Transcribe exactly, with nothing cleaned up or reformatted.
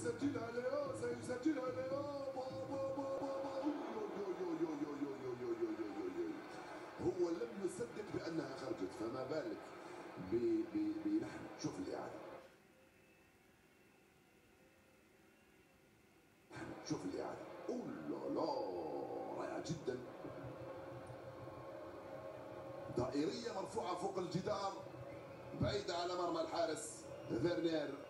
سيسجلها ليو سيسجلها ليو هو لم يصدق بأنها خرجت، فما بالك بنحن. شوف الإعادة، شوف الإعادة، أوه لا رائعة جدا، دائرية مرفوعة فوق الجدار بعيدة على مرمى الحارس فيرنير.